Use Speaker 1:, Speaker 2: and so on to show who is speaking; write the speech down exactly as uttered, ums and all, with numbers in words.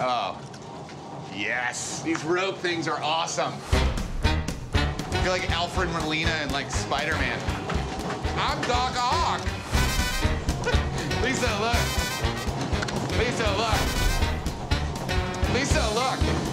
Speaker 1: Oh. Yes. These rope things are awesome. I feel like Alfred Molina and like Spider-Man. I'm Doc Ock. Lisa, look. Lisa, look. Lisa, look.